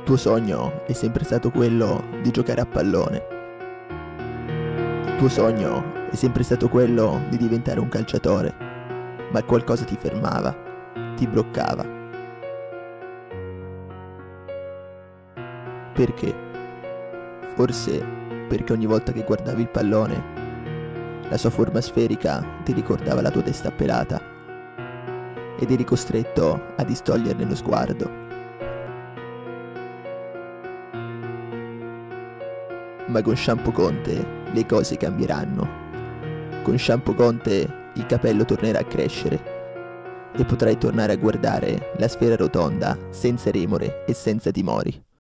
tuo sogno è sempre stato quello di giocare a pallone. Il tuo sogno è sempre stato quello di diventare un calciatore, ma qualcosa ti fermava, ti bloccava. Perché? Forse perché ogni volta che guardavi il pallone, la sua forma sferica ti ricordava la tua testa pelata ed eri costretto a distoglierne lo sguardo. Ma con Shampoo Conte le cose cambieranno. Con Shampoo Conte il capello tornerà a crescere e potrai tornare a guardare la sfera rotonda senza remore e senza timori.